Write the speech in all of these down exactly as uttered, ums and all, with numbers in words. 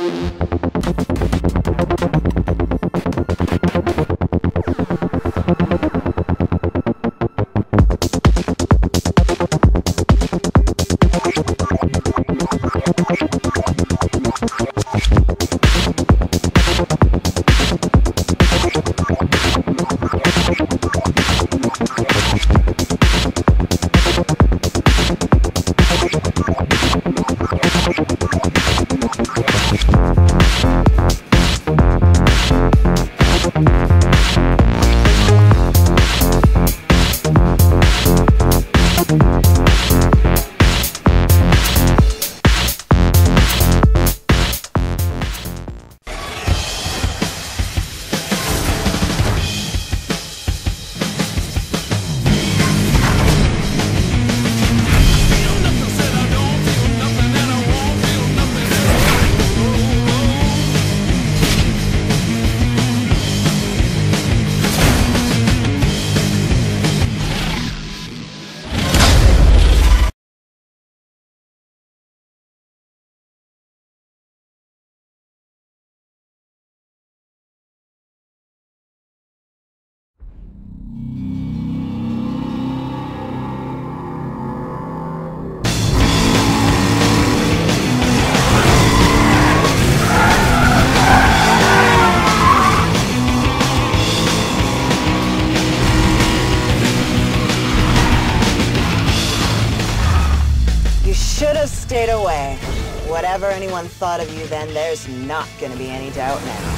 Stayed away. Whatever anyone thought of you then, there's not gonna be any doubt now.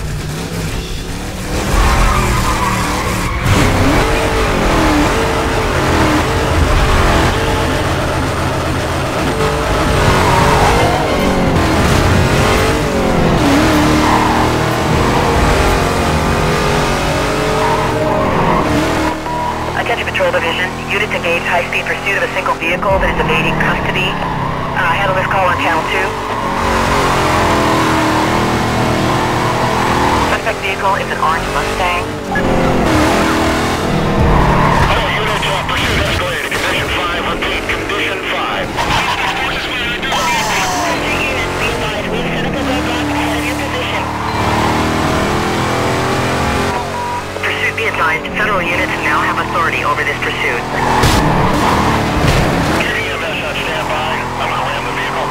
Attention Patrol Division. Units engage high-speed pursuit of a single vehicle that is evading custody. Uh, handle this call on channel two. Suspect vehicle is an orange Mustang. All units, uh, pursuit escalated. Condition five, repeat, condition five. Units, be advised, we've set up a roadblock ahead of your position. Pursuit be advised, federal units now have authority over this pursuit. K D M S on standby. I'm gonna ram the vehicle.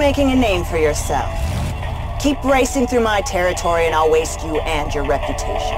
making a name for yourself. Keep racing through my territory and I'll waste you and your reputation.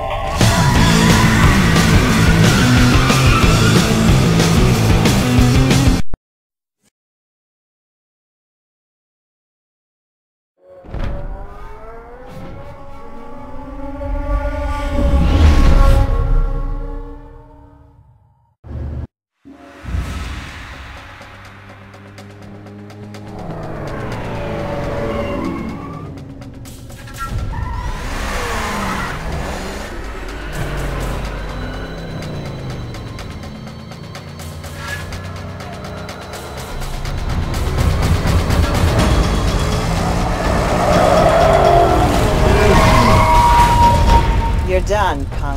You're done, punk.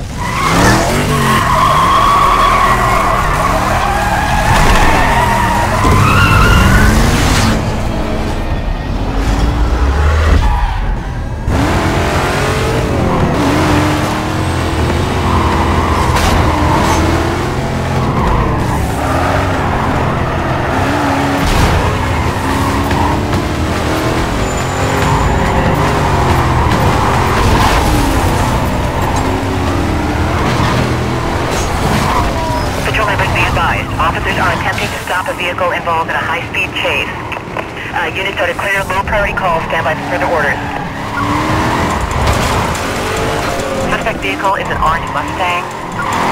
Officers are attempting to stop a vehicle involved in a high-speed chase. Uh, units are to clear low-priority calls. Stand by for further orders. Suspect vehicle is an orange Mustang.